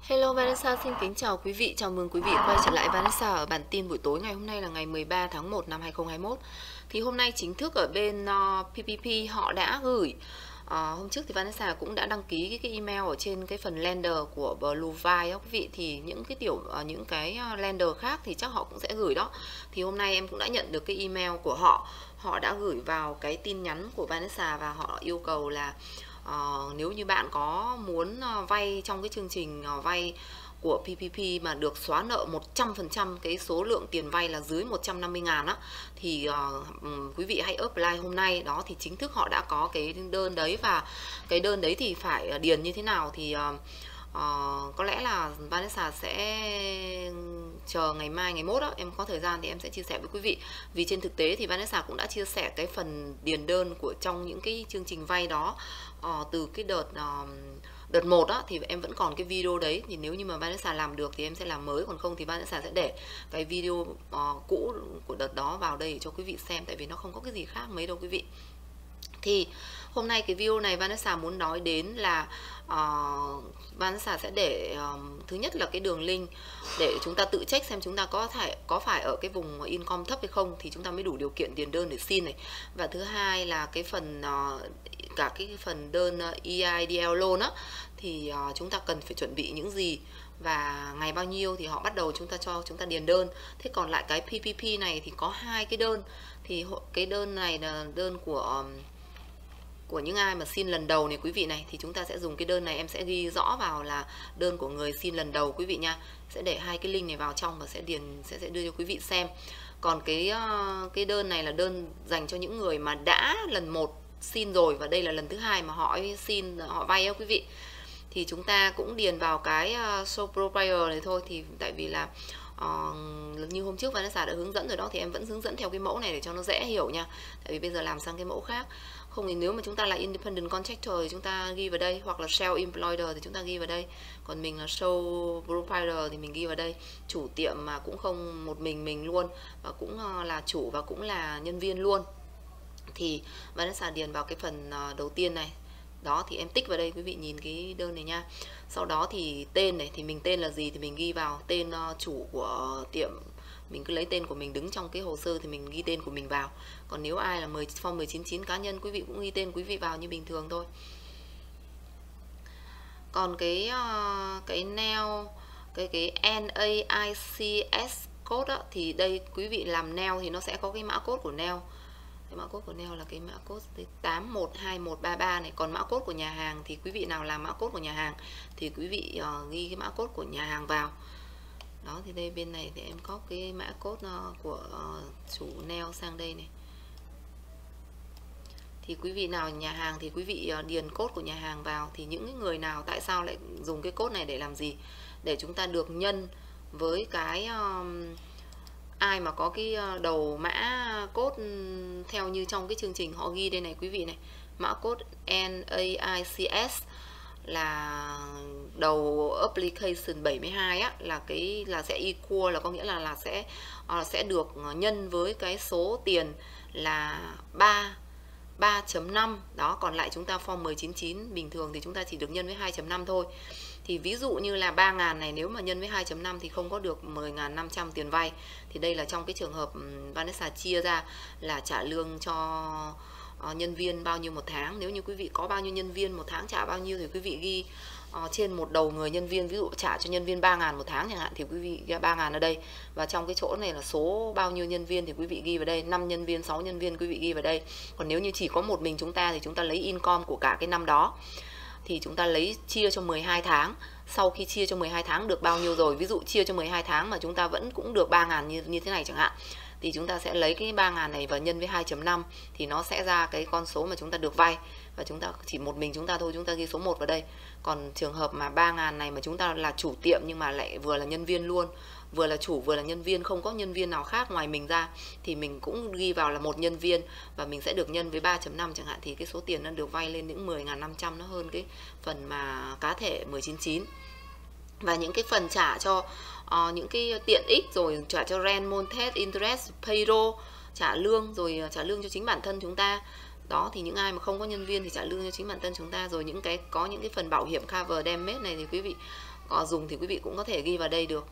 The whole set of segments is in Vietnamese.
Hello Vanessa, xin kính chào quý vị, chào mừng quý vị quay trở lại Vanessa ở bản tin buổi tối ngày hôm nay là ngày 13 tháng 1 năm 2021. Thì hôm nay chính thức ở bên PPP họ đã gửi hôm trước thì Vanessa cũng đã đăng ký cái email ở trên cái phần lender của Bluevine đó quý vị. Thì những cái lender khác thì chắc họ cũng sẽ gửi đó. Thì hôm nay em cũng đã nhận được cái email của họ. Họ đã gửi vào cái tin nhắn của Vanessa và họ yêu cầu là nếu như bạn có muốn vay trong cái chương trình vay của PPP mà được xóa nợ 100% cái số lượng tiền vay là dưới 150.000 á, thì quý vị hãy apply hôm nay đó. Thì chính thức họ đã có cái đơn đấy, và cái đơn đấy thì phải điền như thế nào thì có lẽ là Vanessa sẽ chờ ngày mai ngày mốt đó, em có thời gian thì em sẽ chia sẻ với quý vị. Vì trên thực tế thì Vanessa cũng đã chia sẻ cái phần điền đơn của trong những cái chương trình vay đó từ cái đợt 1 á, thì em vẫn còn cái video đấy. Thì nếu như mà Vanessa làm được thì em sẽ làm mới, còn không thì Vanessa sẽ để cái video cũ của đợt đó vào đây cho quý vị xem, tại vì nó không có cái gì khác mấy đâu quý vị. Thì hôm nay cái video này Vanessa muốn nói đến là Vanessa sẽ để thứ nhất là cái đường link để chúng ta tự check xem chúng ta có phải ở cái vùng income thấp hay không thì chúng ta mới đủ điều kiện điền đơn để xin này. Và thứ hai là cái phần cả cái phần đơn EIDL loan á, thì chúng ta cần phải chuẩn bị những gì và ngày bao nhiêu thì họ bắt đầu cho chúng ta điền đơn. Thế còn lại cái PPP này thì có hai cái đơn, thì cái đơn này là đơn của những ai mà xin lần đầu này quý vị này, thì chúng ta sẽ dùng cái đơn này, em sẽ ghi rõ vào là đơn của người xin lần đầu quý vị nha. Sẽ để hai cái link này vào trong và sẽ đưa cho quý vị xem. Còn cái đơn này là đơn dành cho những người mà đã lần 1 xin rồi và đây là lần thứ hai mà họ vay á quý vị. Thì chúng ta cũng điền vào cái sole proprietor này thôi. Thì tại vì là như hôm trước Vanessa đã hướng dẫn rồi đó, thì em vẫn hướng dẫn theo cái mẫu này để cho nó dễ hiểu nha. Tại vì bây giờ làm sang cái mẫu khác. Không thì nếu mà chúng ta là independent contractor thì chúng ta ghi vào đây, hoặc là self-employed thì chúng ta ghi vào đây. Còn mình là sole proprietor thì mình ghi vào đây. Chủ tiệm mà cũng không một mình luôn, và cũng là chủ và cũng là nhân viên luôn. Thì Vanessa điền vào cái phần đầu tiên này. Đó thì em tích vào đây quý vị nhìn cái đơn này nha. Sau đó thì tên này, thì mình tên là gì thì mình ghi vào tên chủ của tiệm. Mình cứ lấy tên của mình đứng trong cái hồ sơ thì mình ghi tên của mình vào. Còn nếu ai là form 199 cá nhân, quý vị cũng ghi tên quý vị vào như bình thường thôi. Còn cái nail, cái NAICS code á, thì đây quý vị làm nail thì nó sẽ có cái mã code của nail. Cái mã code của nail là cái mã code 812133 này. Còn mã code của nhà hàng thì quý vị nào làm mã code của nhà hàng thì quý vị ghi cái mã code của nhà hàng vào. Đó thì đây bên này thì em có cái mã code của chủ nail sang đây này. Thì quý vị nào nhà hàng thì quý vị điền code của nhà hàng vào. Thì những người nào tại sao lại dùng cái code này để làm gì? Để chúng ta được nhân với cái ai mà có cái đầu mã code theo như trong cái chương trình họ ghi đây này quý vị này. Mã code NAICS là đầu application 72 á, là sẽ equal, là có nghĩa là sẽ được nhân với cái số tiền là 3.5 đó. Còn lại chúng ta form 199 bình thường thì chúng ta chỉ được nhân với 2.5 thôi. Thì ví dụ như là 3.000 này nếu mà nhân với 2.5 thì không có được 10.500 tiền vay. Thì đây là trong cái trường hợp Vanessa chia ra là trả lương cho nhân viên bao nhiêu một tháng. Nếu như quý vị có bao nhiêu nhân viên một tháng trả bao nhiêu thì quý vị ghi trên một đầu người nhân viên. Ví dụ trả cho nhân viên 3.000 một tháng chẳng hạn thì quý vị ghi 3.000 ở đây. Và trong cái chỗ này là số bao nhiêu nhân viên thì quý vị ghi vào đây. 5 nhân viên, 6 nhân viên quý vị ghi vào đây. Còn nếu như chỉ có một mình chúng ta thì chúng ta lấy income của cả cái năm đó. Thì chúng ta lấy chia cho 12 tháng. Sau khi chia cho 12 tháng được bao nhiêu rồi, ví dụ chia cho 12 tháng mà chúng ta vẫn cũng được 3.000 như thế này chẳng hạn, thì chúng ta sẽ lấy cái 3.000 này và nhân với 2.5 thì nó sẽ ra cái con số mà chúng ta được vay. Và chúng ta chỉ một mình chúng ta thôi, chúng ta ghi số 1 vào đây. Còn trường hợp mà 3.000 này mà chúng ta là chủ tiệm nhưng mà lại vừa là nhân viên luôn, vừa là chủ vừa là nhân viên, không có nhân viên nào khác ngoài mình ra, thì mình cũng ghi vào là một nhân viên và mình sẽ được nhân với 3.5 chẳng hạn, thì cái số tiền nó được vay lên những 10.500, nó hơn cái phần mà cá thể 199. Và những cái phần trả cho những cái tiện ích, rồi trả cho rent, mortgage, interest, payroll, trả lương, rồi trả lương cho chính bản thân chúng ta. Đó thì những ai mà không có nhân viên thì trả lương cho chính bản thân chúng ta. Rồi có những cái phần bảo hiểm cover damage này thì quý vị dùng thì quý vị cũng có thể ghi vào đây được.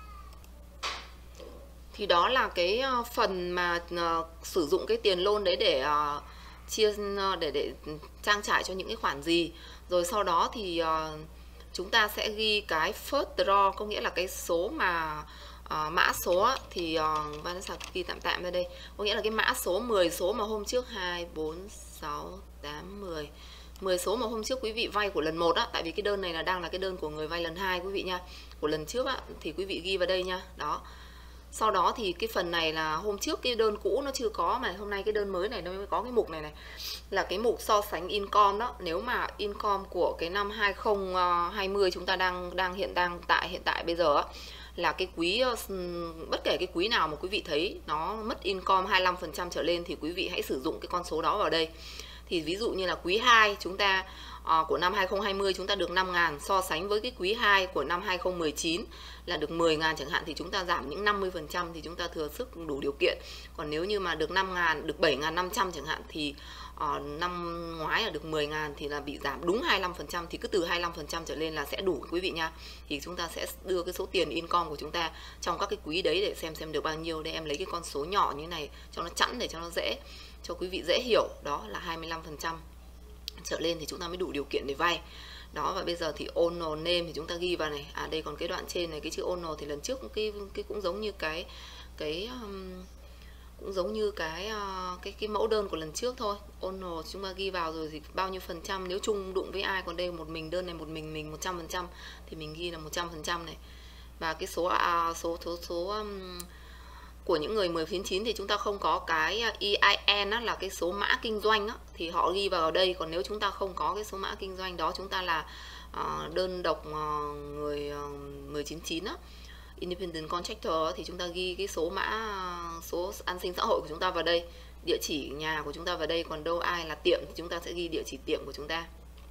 Thì đó là cái phần mà sử dụng cái tiền loan đấy để để trang trải cho những cái khoản gì. Rồi sau đó thì chúng ta sẽ ghi cái first draw, có nghĩa là cái số mà mã số á, thì Vanessa ghi tạm ra đây, có nghĩa là cái mã số 10 số mà hôm trước 2 4 6 8 10 số mà hôm trước quý vị vay của lần 1 á, tại vì cái đơn này là đang là cái đơn của người vay lần 2 quý vị nha. Của lần trước á thì quý vị ghi vào đây nha. Đó. Sau đó thì cái phần này là hôm trước cái đơn cũ nó chưa có, mà hôm nay cái đơn mới này nó mới có cái mục này này, là cái mục so sánh income đó. Nếu mà income của cái năm 2020 chúng ta đang hiện tại bây giờ á, là cái quý, bất kể cái quý nào mà quý vị thấy nó mất income 25% trở lên thì quý vị hãy sử dụng cái con số đó vào đây. Thì ví dụ như là quý 2 chúng ta của năm 2020 chúng ta được 5.000, so sánh với cái quý 2 của năm 2019 là được 10.000 chẳng hạn, thì chúng ta giảm những 50% thì chúng ta thừa sức đủ điều kiện. Còn nếu như mà được 5.000, được 7.500 chẳng hạn thì năm ngoái là được 10.000 thì là bị giảm đúng 25%, thì cứ từ 25% trở lên là sẽ đủ quý vị nha. Thì chúng ta sẽ đưa cái số tiền income của chúng ta trong các cái quý đấy để xem được bao nhiêu. Đây em lấy cái con số nhỏ như này cho nó chẵn để cho nó dễ, cho quý vị dễ hiểu. Đó là 25% trở lên thì chúng ta mới đủ điều kiện để vay. Đó, và bây giờ thì owner name thì chúng ta ghi vào này. Đây còn cái đoạn trên này, cái chữ owner thì lần trước cái cũng giống như cái cũng giống như cái mẫu đơn của lần trước thôi. Owner chúng ta ghi vào rồi thì bao nhiêu phần trăm nếu chung đụng với ai, còn đây một mình đơn này một mình 100% thì mình ghi là 100% này. Và cái số của những người 10/9 thì chúng ta không có cái EIN á, là cái số mã kinh doanh á, thì họ ghi vào đây. Còn nếu chúng ta không có cái số mã kinh doanh đó, chúng ta là đơn độc người 10/9 á, independent contractor, thì chúng ta ghi cái số mã, số an sinh xã hội của chúng ta vào đây, địa chỉ nhà của chúng ta vào đây. Còn đâu ai là tiệm thì chúng ta sẽ ghi địa chỉ tiệm của chúng ta,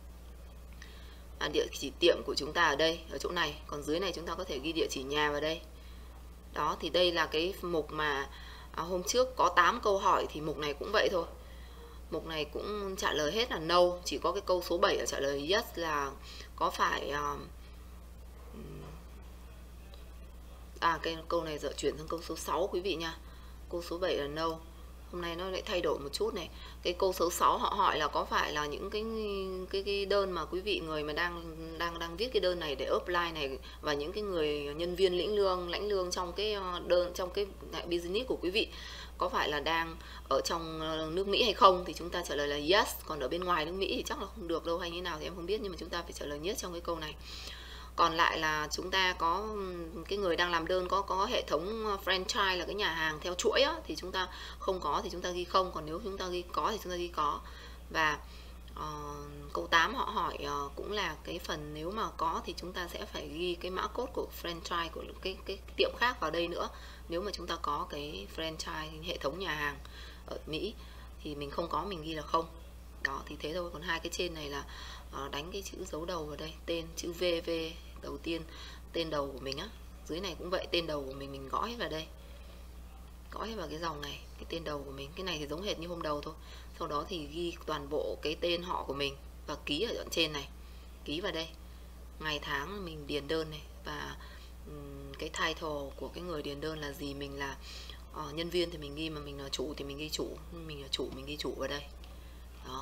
địa chỉ tiệm của chúng ta ở đây, ở chỗ này. Còn dưới này chúng ta có thể ghi địa chỉ nhà vào đây. Đó, thì đây là cái mục mà hôm trước có 8 câu hỏi thì mục này cũng vậy thôi. Mục này cũng trả lời hết là no, chỉ có cái câu số 7 là trả lời yes, là có phải cái câu này giờ chuyển sang câu số 6 quý vị nha. Câu số 7 là no. Hôm nay nó lại thay đổi một chút này. Cái câu số 6 họ hỏi là có phải là những cái đơn mà quý vị người mà đang viết cái đơn này để apply này, và những cái người nhân viên lãnh lương trong cái đơn, trong cái business của quý vị có phải là đang ở trong nước Mỹ hay không, thì chúng ta trả lời là yes. Còn ở bên ngoài nước Mỹ thì chắc là không được đâu hay như nào thì em không biết, nhưng mà chúng ta phải trả lời yes trong cái câu này. Còn lại là chúng ta có cái người đang làm đơn có hệ thống franchise là cái nhà hàng theo chuỗi á, thì chúng ta không có thì chúng ta ghi không. Còn nếu chúng ta ghi có thì chúng ta ghi có. Và câu 8 họ hỏi cũng là cái phần nếu mà có thì chúng ta sẽ phải ghi cái mã code của franchise của cái tiệm khác vào đây nữa. Nếu mà chúng ta có cái franchise hệ thống nhà hàng ở Mỹ thì mình không có, mình ghi là không. Đó, thì thế thôi. Còn hai cái trên này là đánh cái chữ dấu đầu vào đây, tên chữ VV đầu tiên, tên đầu của mình á. Dưới này cũng vậy, tên đầu của mình gõ hết vào đây, gõ hết vào cái dòng này, cái tên đầu của mình. Cái này thì giống hệt như hôm đầu thôi. Sau đó thì ghi toàn bộ cái tên họ của mình và ký ở đoạn trên này, ký vào đây. Ngày tháng mình điền đơn này, và cái title của cái người điền đơn là gì, mình là nhân viên thì mình ghi, mà mình là chủ thì mình ghi chủ, mình là chủ mình ghi chủ vào đây. Đó.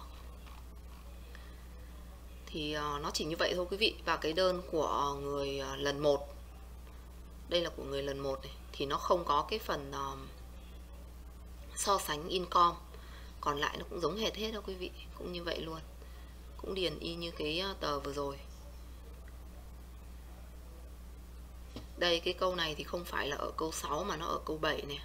Thì nó chỉ như vậy thôi quý vị. Và cái đơn của người lần 1, đây là của người lần 1 này, thì nó không có cái phần so sánh income. Còn lại nó cũng giống hệt hết đó quý vị, cũng như vậy luôn, cũng điền y như cái tờ vừa rồi. Đây, cái câu này thì không phải là ở câu 6 mà nó ở câu 7 nè.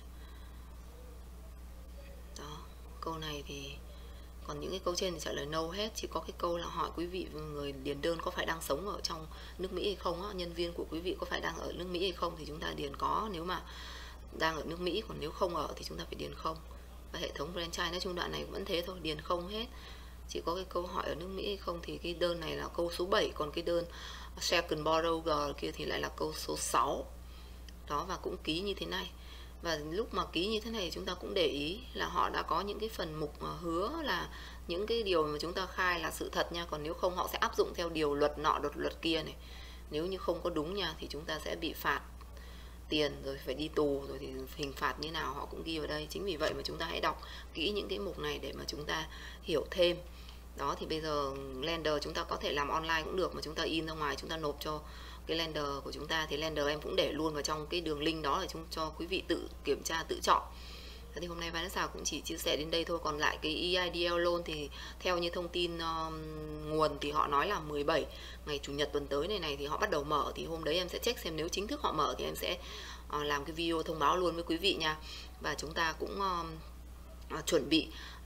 Đó, câu này thì còn những cái câu trên thì trả lời no hết. Chỉ có cái câu là hỏi quý vị người điền đơn có phải đang sống ở trong nước Mỹ hay không á, nhân viên của quý vị có phải đang ở nước Mỹ hay không thì chúng ta điền có nếu mà đang ở nước Mỹ. Còn nếu không ở thì chúng ta phải điền không. Và hệ thống franchise nói chung đoạn này vẫn thế thôi, điền không hết. Chỉ có cái câu hỏi ở nước Mỹ hay không thì cái đơn này là câu số 7, còn cái đơn second borrower kia thì lại là câu số 6. Đó, và cũng ký như thế này. Và lúc mà ký như thế này chúng ta cũng để ý là họ đã có những cái phần mục hứa là những cái điều mà chúng ta khai là sự thật nha. Còn nếu không họ sẽ áp dụng theo điều luật nọ luật kia này. Nếu như không có đúng nha thì chúng ta sẽ bị phạt tiền, rồi phải đi tù, rồi thì hình phạt như nào họ cũng ghi vào đây. Chính vì vậy mà chúng ta hãy đọc kỹ những cái mục này để mà chúng ta hiểu thêm. Đó, thì bây giờ lender chúng ta có thể làm online cũng được, mà chúng ta in ra ngoài chúng ta nộp cho cái lender của chúng ta, thì lender em cũng để luôn vào trong cái đường link đó, là cho quý vị tự kiểm tra, tự chọn. Thì hôm nay Vanessa cũng chỉ chia sẻ đến đây thôi. Còn lại cái EIDL loan thì theo như thông tin nguồn thì họ nói là 17 ngày Chủ nhật tuần tới này thì họ bắt đầu mở. Thì hôm đấy em sẽ check xem nếu chính thức họ mở thì em sẽ làm cái video thông báo luôn với quý vị nha. Và chúng ta cũng chuẩn bị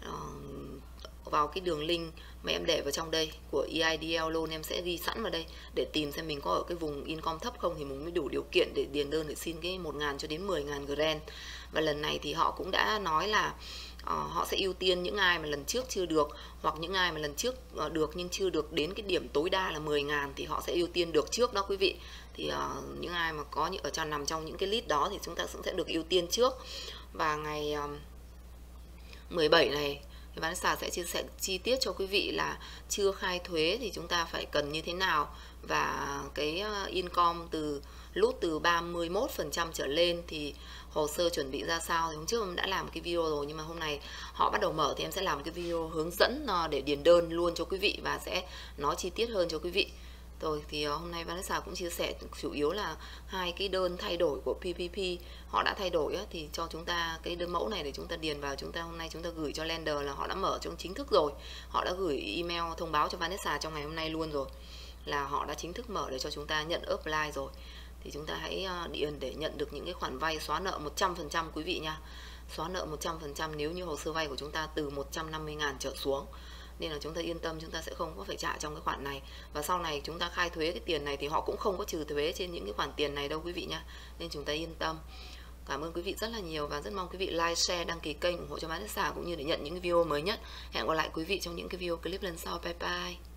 vào cái đường link mà em để vào trong đây của EIDL loan, em sẽ ghi sẵn vào đây để tìm xem mình có ở cái vùng income thấp không thì mình mới đủ điều kiện để điền đơn để xin cái 1.000 cho đến 10.000 grant. Và lần này thì họ cũng đã nói là họ sẽ ưu tiên những ai mà lần trước chưa được, hoặc những ai mà lần trước được nhưng chưa được đến cái điểm tối đa là 10.000 thì họ sẽ ưu tiên được trước đó quý vị. Thì những ai mà có ở trong nằm trong những cái list đó thì chúng ta cũng sẽ được ưu tiên trước. Và ngày 17 này thì Vanessa sẽ chia sẻ chi tiết cho quý vị là chưa khai thuế thì chúng ta phải cần như thế nào, và cái income lút từ 31% trở lên thì hồ sơ chuẩn bị ra sao. Thì hôm trước em đã làm cái video rồi, nhưng mà hôm nay họ bắt đầu mở thì em sẽ làm cái video hướng dẫn để điền đơn luôn cho quý vị và sẽ nói chi tiết hơn cho quý vị. Rồi thì hôm nay Vanessa cũng chia sẻ chủ yếu là hai cái đơn thay đổi của PPP họ đã thay đổi á, thì cho chúng ta cái đơn mẫu này để chúng ta điền vào. Hôm nay chúng ta gửi cho lender là họ đã mở trong chính thức rồi, họ đã gửi email thông báo cho Vanessa trong ngày hôm nay luôn rồi, là họ đã chính thức mở để cho chúng ta nhận apply rồi. Thì chúng ta hãy điền để nhận được những cái khoản vay xóa nợ 100% quý vị nha. Xóa nợ 100% nếu như hồ sơ vay của chúng ta từ 150.000 trở xuống. Nên là chúng ta yên tâm, chúng ta sẽ không có phải trả trong cái khoản này. Và sau này chúng ta khai thuế cái tiền này thì họ cũng không có trừ thuế trên những cái khoản tiền này đâu quý vị nha. Nên chúng ta yên tâm. Cảm ơn quý vị rất là nhiều và rất mong quý vị like, share, đăng ký kênh ủng hộ cho Vanessa cũng như để nhận những cái video mới nhất. Hẹn gặp lại quý vị trong những cái video clip lần sau. Bye bye.